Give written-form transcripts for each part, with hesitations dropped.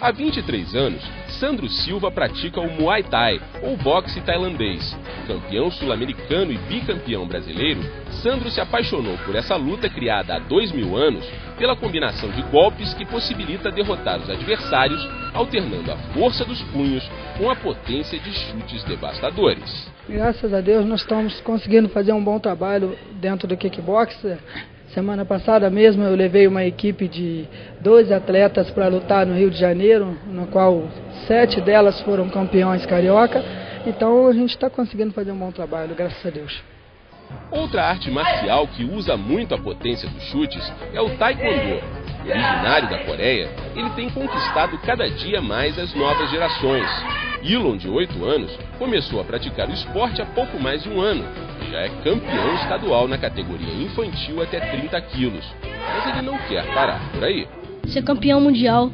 Há 23 anos, Sandro Silva pratica o Muay Thai, ou boxe tailandês. Campeão sul-americano e bicampeão brasileiro, Sandro se apaixonou por essa luta criada há 2000 anos pela combinação de golpes que possibilita derrotar os adversários, alternando a força dos punhos com a potência de chutes devastadores. Graças a Deus nós estamos conseguindo fazer um bom trabalho dentro do kickbox. Semana passada mesmo eu levei uma equipe de 12 atletas para lutar no Rio de Janeiro, no qual 7 delas foram campeões carioca. Então a gente está conseguindo fazer um bom trabalho, graças a Deus. Outra arte marcial que usa muito a potência dos chutes é o Taekwondo. Originário da Coreia, ele tem conquistado cada dia mais as novas gerações. Ilon, de 8 anos, começou a praticar o esporte há pouco mais de um ano. Já é campeão estadual na categoria infantil até 30 quilos. Mas ele não quer parar por aí. Ser campeão mundial.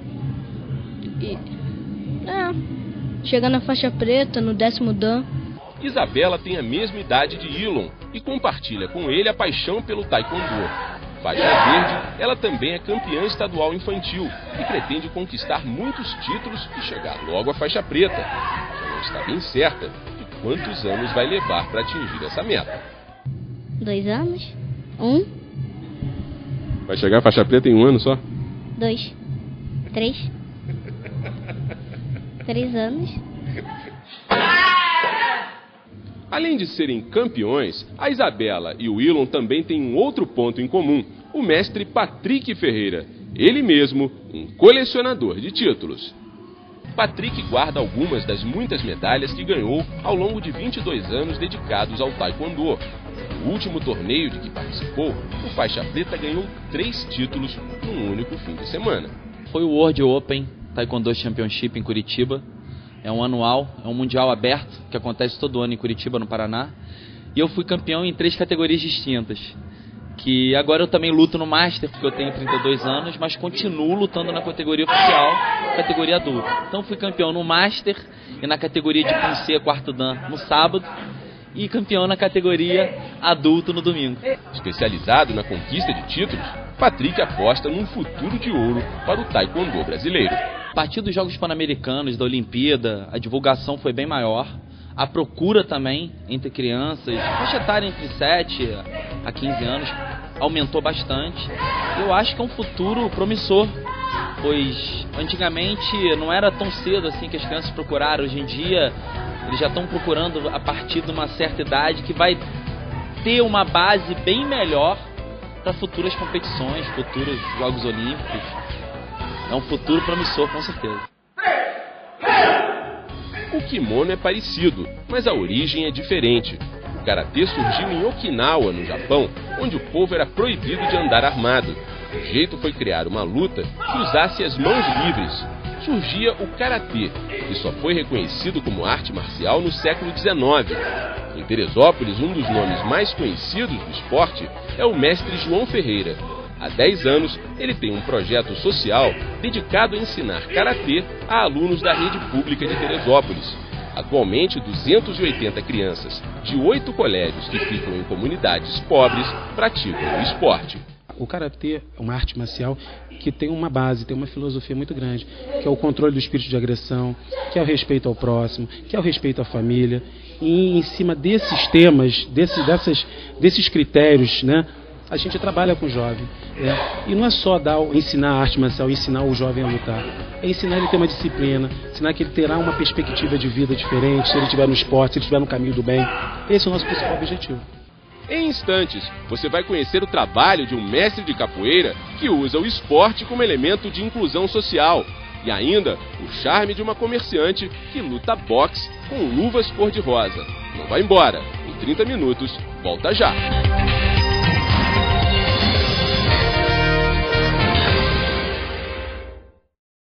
Chegar na faixa preta, no 10º Dan. Isabela tem a mesma idade de Ilon e compartilha com ele a paixão pelo Taekwondo. Faixa verde, ela também é campeã estadual infantil e pretende conquistar muitos títulos e chegar logo à faixa preta. Já não está bem certa de quantos anos vai levar para atingir essa meta. 2 anos? 1. Vai chegar à faixa preta em 1 ano só? 2. 3. 3 anos. Além de serem campeões, a Isabela e o Ilon também têm um outro ponto em comum, o mestre Patrick Ferreira, ele mesmo um colecionador de títulos. Patrick guarda algumas das muitas medalhas que ganhou ao longo de 22 anos dedicados ao Taekwondo. No último torneio de que participou, o faixa preta ganhou 3 títulos num único fim de semana. Foi o World Open Taekwondo Championship em Curitiba. É um anual, é um mundial aberto, que acontece todo ano em Curitiba, no Paraná. E eu fui campeão em 3 categorias distintas. Que agora eu também luto no Master, porque eu tenho 32 anos, mas continuo lutando na categoria oficial, categoria adulta. Então fui campeão no Master e na categoria de Punce, 4º Dan, no sábado. E campeão na categoria adulto no domingo. Especializado na conquista de títulos, Patrick aposta num futuro de ouro para o Taekwondo brasileiro. A partir dos Jogos Pan-Americanos, da Olimpíada, a divulgação foi bem maior. A procura também entre crianças, faixa etária entre 7 a 15 anos, aumentou bastante. Eu acho que é um futuro promissor, pois antigamente não era tão cedo assim que as crianças procuraram. Hoje em dia eles já estão procurando a partir de uma certa idade, que vai ter uma base bem melhor para futuras competições, futuros Jogos Olímpicos. É um futuro promissor, com certeza. O kimono é parecido, mas a origem é diferente. O karatê surgiu em Okinawa, no Japão, onde o povo era proibido de andar armado. O jeito foi criar uma luta que usasse as mãos livres. Surgia o karatê, que só foi reconhecido como arte marcial no século XIX. Em Teresópolis, um dos nomes mais conhecidos do esporte é o mestre João Ferreira. Há 10 anos, ele tem um projeto social dedicado a ensinar karatê a alunos da rede pública de Teresópolis. Atualmente, 280 crianças de 8 colégios que ficam em comunidades pobres praticam o esporte. O karatê é uma arte marcial que tem uma base, tem uma filosofia muito grande, que é o controle do espírito de agressão, que é o respeito ao próximo, que é o respeito à família. E em cima desses temas, desses critérios, né, a gente trabalha com o jovem. E não é só ensinar a arte marcial, ensinar o jovem a lutar. É ensinar ele a ter uma disciplina, ensinar que ele terá uma perspectiva de vida diferente, se ele estiver no esporte, se ele estiver no caminho do bem. Esse é o nosso principal objetivo. Em instantes, você vai conhecer o trabalho de um mestre de capoeira que usa o esporte como elemento de inclusão social. E ainda, o charme de uma comerciante que luta boxe com luvas cor-de-rosa. Não vai embora, em 30 minutos, volta já!